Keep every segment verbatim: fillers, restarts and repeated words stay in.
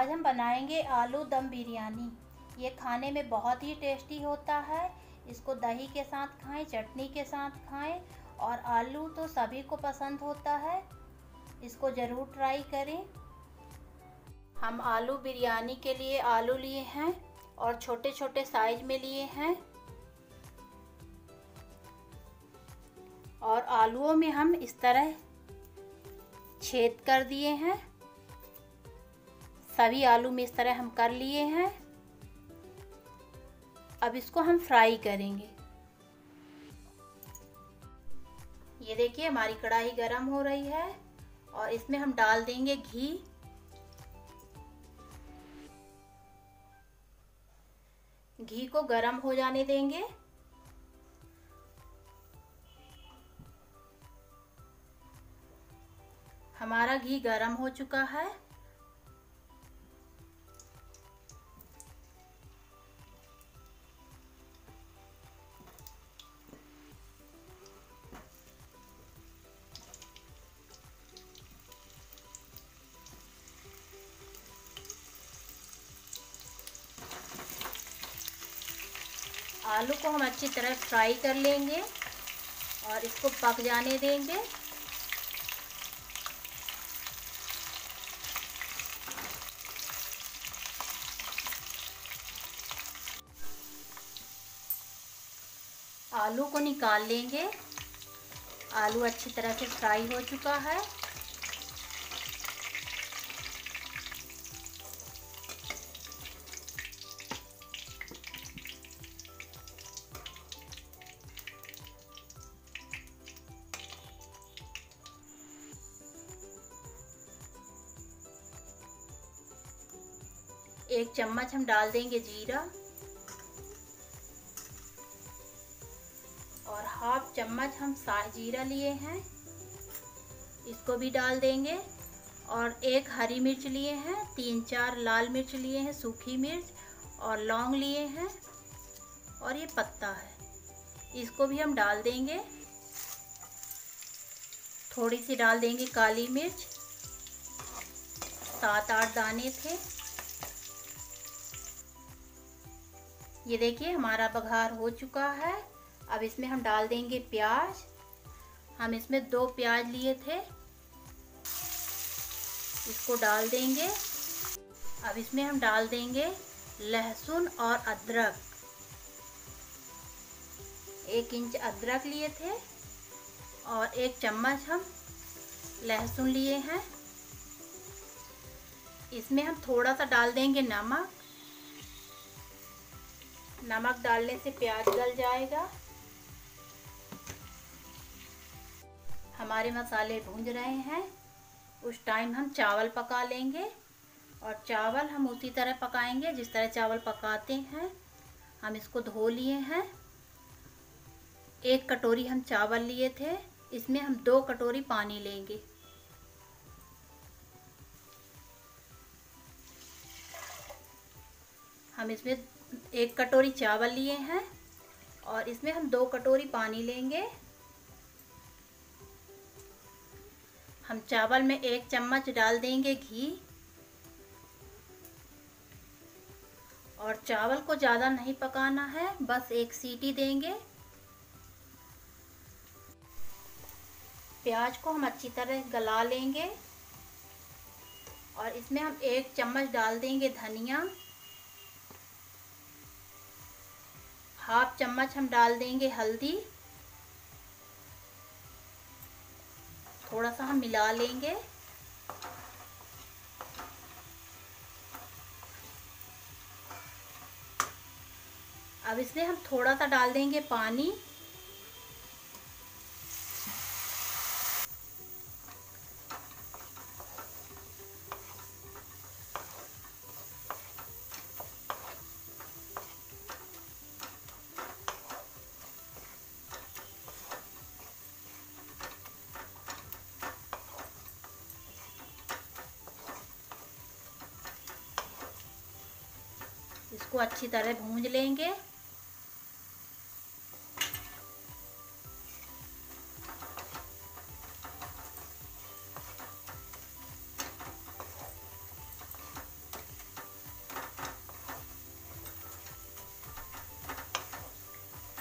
आज हम बनाएंगे आलू दम बिरयानी। ये खाने में बहुत ही टेस्टी होता है। इसको दही के साथ खाएं, चटनी के साथ खाएं और आलू तो सभी को पसंद होता है। इसको ज़रूर ट्राई करें। हम आलू बिरयानी के लिए आलू लिए हैं और छोटे छोटे साइज में लिए हैं और आलूओं में हम इस तरह छेद कर दिए हैं। सभी आलू में इस तरह हम कर लिए हैं। अब इसको हम फ्राई करेंगे। ये देखिए हमारी कढ़ाई गरम हो रही है और इसमें हम डाल देंगे घी। घी को गरम हो जाने देंगे। हमारा घी गरम हो चुका है। आलू को हम अच्छी तरह फ्राई कर लेंगे और इसको पक जाने देंगे। आलू को निकाल लेंगे। आलू अच्छी तरह से फ्राई हो चुका है। एक चम्मच हम डाल देंगे जीरा और हाफ चम्मच हम शाही जीरा लिए हैं, इसको भी डाल देंगे। और एक हरी मिर्च लिए हैं, तीन चार लाल मिर्च लिए हैं, सूखी मिर्च और लौंग लिए हैं और ये पत्ता है, इसको भी हम डाल देंगे। थोड़ी सी डाल देंगे काली मिर्च, सात आठ दाने थे। ये देखिए हमारा बघार हो चुका है। अब इसमें हम डाल देंगे प्याज। हम इसमें दो प्याज लिए थे, इसको डाल देंगे। अब इसमें हम डाल देंगे लहसुन और अदरक। एक इंच अदरक लिए थे और एक चम्मच हम लहसुन लिए हैं। इसमें हम थोड़ा सा डाल देंगे नमक। नमक डालने से प्याज गल जाएगा। हमारे मसाले भूंज रहे हैं, उस टाइम हम चावल पका लेंगे और चावल हम उसी तरह पकाएंगे जिस तरह चावल पकाते हैं। हम इसको धो लिए हैं। एक कटोरी हम चावल लिए थे, इसमें हम दो कटोरी पानी लेंगे। हम इसमें एक कटोरी चावल लिए हैं और इसमें हम दो कटोरी पानी लेंगे। हम चावल में एक चम्मच डाल देंगे घी और चावल को ज़्यादा नहीं पकाना है, बस एक सीटी देंगे। प्याज को हम अच्छी तरह गला लेंगे और इसमें हम एक चम्मच डाल देंगे धनिया। हाफ चम्मच हम डाल देंगे हल्दी। थोड़ा सा हम मिला लेंगे। अब इसमें हम थोड़ा सा डाल देंगे पानी। इसको अच्छी तरह भूंज लेंगे।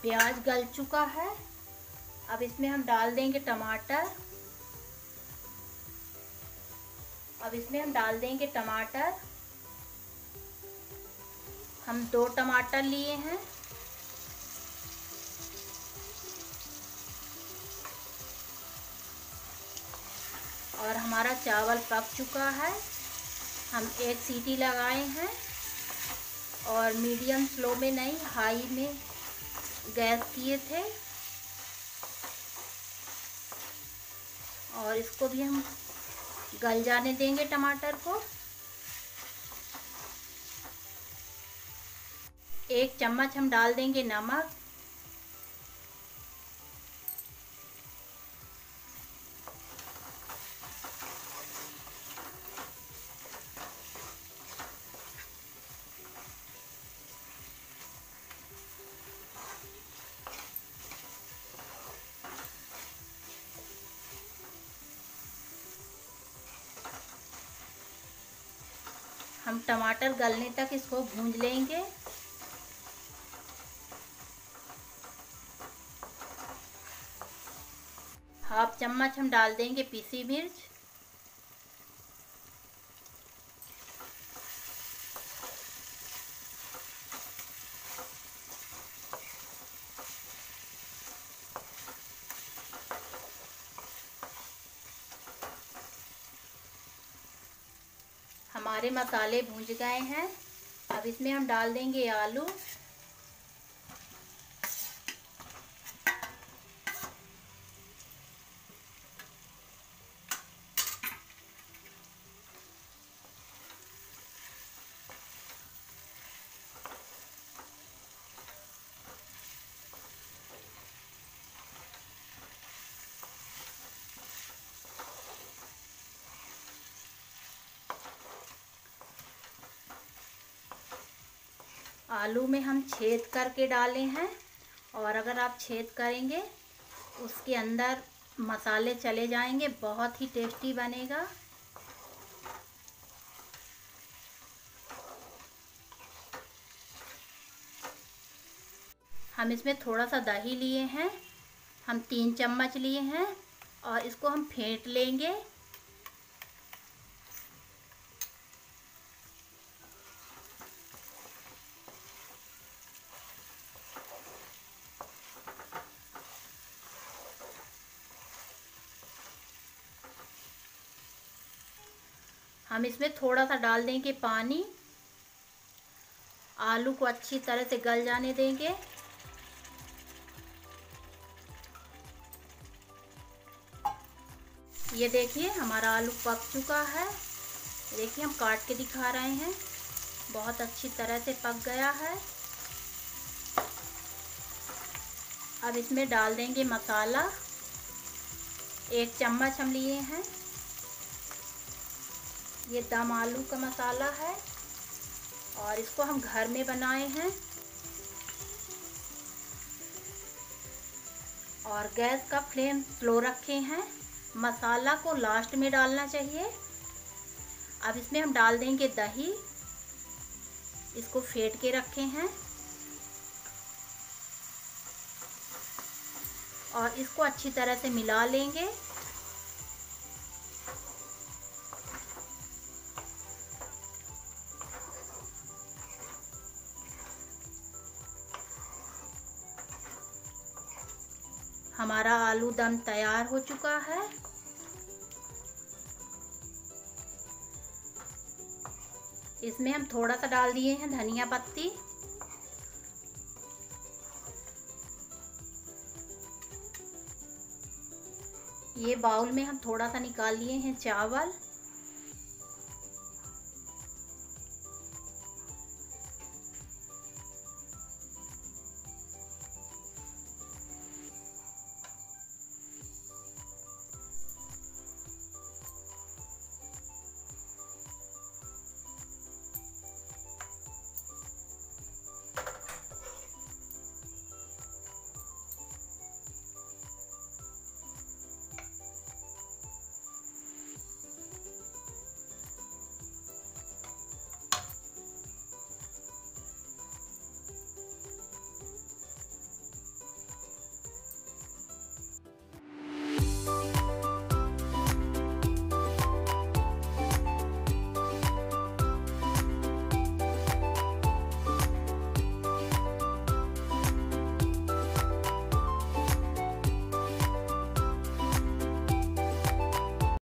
प्याज गल चुका है। अब इसमें हम डाल देंगे टमाटर। अब इसमें हम डाल देंगे टमाटर। हम दो टमाटर लिए हैं। और हमारा चावल पक चुका है। हम एक सीटी लगाए हैं और मीडियम स्लो में नहीं, हाई में गैस किए थे। और इसको भी हम गल जाने देंगे टमाटर को। एक चम्मच हम डाल देंगे नमक। हम टमाटर गलने तक इसको भूंज लेंगे। हाफ चम्मच हम डाल देंगे पीसी मिर्च। हमारे मसाले भूंज गए हैं। अब इसमें हम डाल देंगे आलू। आलू में हम छेद करके डाले हैं, और अगर आप छेद करेंगे उसके अंदर मसाले चले जाएंगे, बहुत ही टेस्टी बनेगा। हम इसमें थोड़ा सा दही लिए हैं, हम तीन चम्मच लिए हैं, और इसको हम फेंट लेंगे। हम इसमें थोड़ा सा डाल देंगे पानी। आलू को अच्छी तरह से गल जाने देंगे। ये देखिए हमारा आलू पक चुका है। देखिए हम काट के दिखा रहे हैं, बहुत अच्छी तरह से पक गया है। अब इसमें डाल देंगे मसाला। एक चम्मच हम लिए हैं, ये दम आलू का मसाला है, और इसको हम घर में बनाए हैं। और गैस का फ्लेम स्लो रखे हैं। मसाला को लास्ट में डालना चाहिए। अब इसमें हम डाल देंगे दही। इसको फेंट के रखे हैं, और इसको अच्छी तरह से मिला लेंगे। हमारा आलू दम तैयार हो चुका है। इसमें हम थोड़ा सा डाल दिए हैं धनिया पत्ती। ये बाउल में हम थोड़ा सा निकाल लिए हैं चावल।